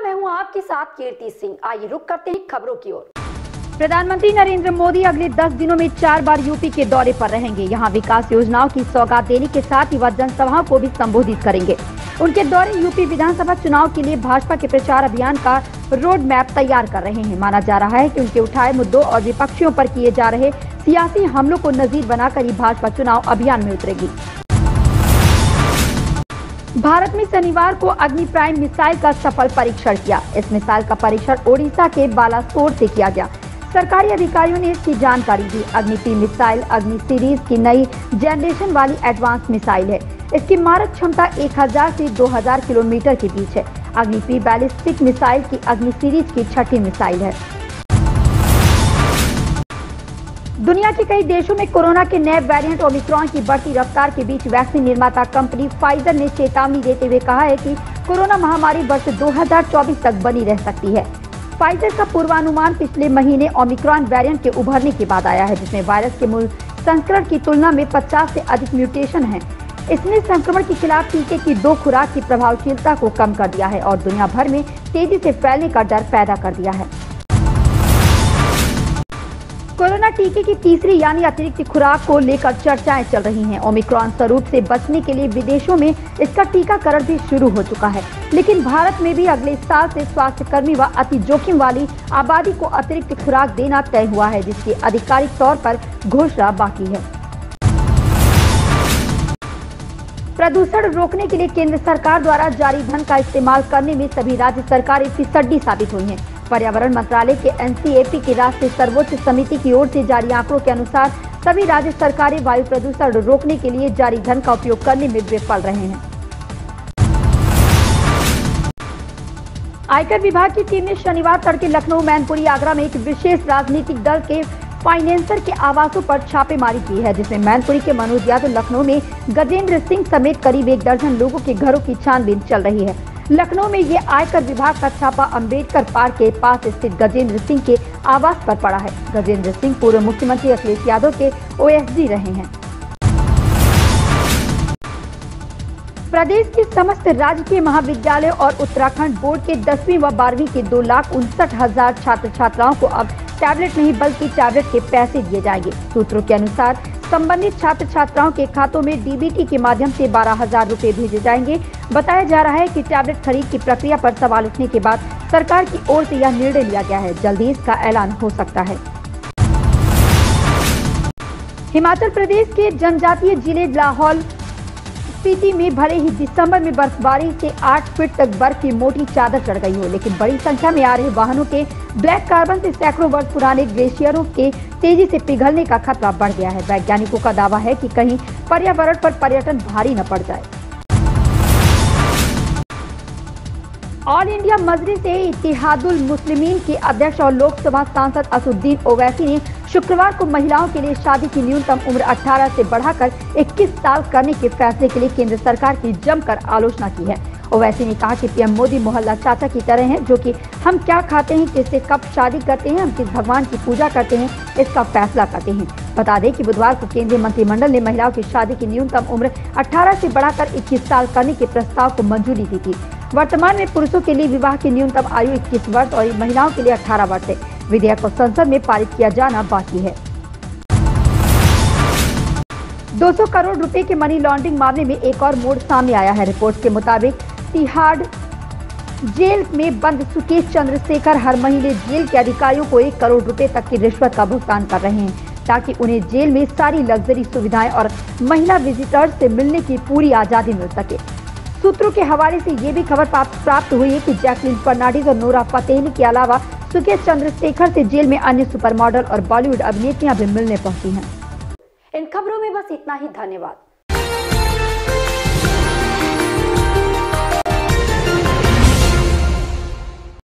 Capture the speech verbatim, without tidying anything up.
नमस्कार, मैं हूं आपके साथ कीर्ति सिंह। आइए रुक करते हैं खबरों की ओर। प्रधानमंत्री नरेंद्र मोदी अगले दस दिनों में चार बार यूपी के दौरे पर रहेंगे। यहां विकास योजनाओं की सौगात देने के साथ ही वह जनसभाओं को भी संबोधित करेंगे। उनके दौरे यूपी विधानसभा चुनाव के लिए भाजपा के प्रचार अभियान का रोड मैप तैयार कर रहे हैं। माना जा रहा है कि उनके उठाए मुद्दों और विपक्षियों पर किए जा रहे सियासी हमलों को नजीर बनाकर ही भाजपा चुनाव अभियान में उतरेगी। भारत में शनिवार को अग्नि प्राइम मिसाइल का सफल परीक्षण किया। इस मिसाइल का परीक्षण ओडिशा के बालासोर से किया गया। सरकारी अधिकारियों ने इसकी जानकारी दी। अग्नि तीन मिसाइल अग्नि सीरीज की नई जनरेशन वाली एडवांस मिसाइल है। इसकी मारक क्षमता एक हज़ार से दो हज़ार किलोमीटर के बीच है। अग्नि पी बैलिस्टिक मिसाइल की अग्नि सीरीज की छठी मिसाइल है। दुनिया के कई देशों में कोरोना के नए वेरिएंट ओमिक्रॉन की बढ़ती रफ्तार के बीच वैक्सीन निर्माता कंपनी फाइजर ने चेतावनी देते हुए कहा है कि कोरोना महामारी वर्ष दो हज़ार चौबीस तक बनी रह सकती है। फाइजर का पूर्वानुमान पिछले महीने ओमिक्रॉन वेरिएंट के उभरने के बाद आया है, जिसमें वायरस के मूल संस्करण की तुलना में पचास से अधिक म्यूटेशन हैं। इसने संक्रमण के खिलाफ टीके की दो खुराक की प्रभावशीलता को कम कर दिया है और दुनिया भर में तेजी से फैलने का डर पैदा कर दिया है। कोरोना टीके की तीसरी यानी अतिरिक्त खुराक को लेकर चर्चाएं चल रही हैं। ओमिक्रॉन स्वरूप से बचने के लिए विदेशों में इसका टीकाकरण भी शुरू हो चुका है, लेकिन भारत में भी अगले साल से स्वास्थ्य कर्मी व अति जोखिम वाली आबादी को अतिरिक्त खुराक देना तय हुआ है, जिसकी आधिकारिक तौर पर घोषणा बाकी है। प्रदूषण रोकने के लिए केंद्र सरकार द्वारा जारी धन का इस्तेमाल करने में सभी राज्य सरकारें फिसड्डी साबित हुई हैं। पर्यावरण मंत्रालय के एन सी ए पी की राष्ट्रीय सर्वोच्च समिति की ओर से जारी आंकड़ों के अनुसार सभी राज्य सरकारें वायु प्रदूषण रोकने के लिए जारी धन का उपयोग करने में विफल रहे हैं। आयकर विभाग की टीम ने शनिवार तड़के लखनऊ, मैनपुरी, आगरा में एक विशेष राजनीतिक दल के फाइनेंसर के आवासों पर छापेमारी की है, जिसमें मैनपुरी के मनोज यादव, लखनऊ में गजेंद्र सिंह समेत करीब एक दर्जन लोगों के घरों की छानबीन चल रही है। लखनऊ में ये आयकर विभाग का छापा अंबेडकर पार्क के पास स्थित गजेंद्र सिंह के आवास पर पड़ा है। गजेंद्र सिंह पूर्व मुख्यमंत्री अखिलेश यादव के ओ एस डी रहे हैं। प्रदेश के समस्त राजकीय महाविद्यालय और उत्तराखंड बोर्ड के दसवीं व बारहवीं के दो लाख उनसठ हजार छात्र छात्राओं को अब टैबलेट नहीं बल्कि टैबलेट के पैसे दिए जाएंगे। सूत्रों के अनुसार संबंधित छात्र छात्राओं के खातों में डी बी टी के माध्यम से बारह हजार रूपए भेजे जाएंगे। बताया जा रहा है कि टैबलेट खरीद की प्रक्रिया पर सवाल उठने के बाद सरकार की ओर से यह निर्णय लिया गया है। जल्दी इसका ऐलान हो सकता है। हिमाचल प्रदेश के जनजातीय जिले लाहौल स्पीति में भले ही दिसंबर में बर्फबारी से आठ फीट तक बर्फ की मोटी चादर चढ़ गई हो, लेकिन बड़ी संख्या में आ रहे वाहनों के ब्लैक कार्बन से सैकड़ों वर्ष पुराने ग्लेशियरों के तेजी से पिघलने का खतरा बढ़ गया है। वैज्ञानिकों का दावा है कि कहीं पर्यावरण पर पर्यटन भारी न पड़ जाए। ऑल इंडिया मजलिस ए इत्तेहादुल मुस्लिमीन के अध्यक्ष और लोकसभा सांसद असदुद्दीन ओवैसी ने शुक्रवार को महिलाओं के लिए शादी की न्यूनतम उम्र अठारह से बढ़ाकर इक्कीस साल करने के फैसले के लिए केंद्र सरकार की जमकर आलोचना की है। ओवैसी ने कहा कि पी एम मोदी मोहल्ला चाचा की तरह हैं, जो कि हम क्या खाते हैं, किससे कब शादी करते हैं, हम किस भगवान की पूजा करते हैं, इसका फैसला करते हैं। बता दें कि बुधवार को केंद्रीय मंत्रिमंडल ने महिलाओं की शादी की न्यूनतम उम्र अठारह से बढ़ाकर इक्कीस साल करने के प्रस्ताव को मंजूरी दी थी। वर्तमान में पुरुषों के लिए विवाह की न्यूनतम आयु इक्कीस वर्ष और महिलाओं के लिए अठारह वर्ष है। विधेयक को संसद में पारित किया जाना बाकी है। दो सौ करोड़ रुपए के मनी लॉन्ड्रिंग मामले में एक और मोड़ सामने आया है। रिपोर्ट के मुताबिक तिहाड़ जेल में बंद सुकेश चंद्रशेखर हर महीने जेल के अधिकारियों को एक करोड़ रुपए तक की रिश्वत का भुगतान कर रहे हैं, ताकि उन्हें जेल में सारी लग्जरी सुविधाएं और महिला विजिटर्स से मिलने की पूरी आजादी मिल सके। सूत्रों के हवाले से ये भी खबर प्राप्त हुई है कि जैकलीन फर्नांडीज और नोरा फतेही के अलावा सुकेश चंद्रशेखर से जेल में अन्य सुपर मॉडल और बॉलीवुड अभिनेत्रियां भी मिलने पहुंची हैं। इन खबरों में बस इतना ही। धन्यवाद।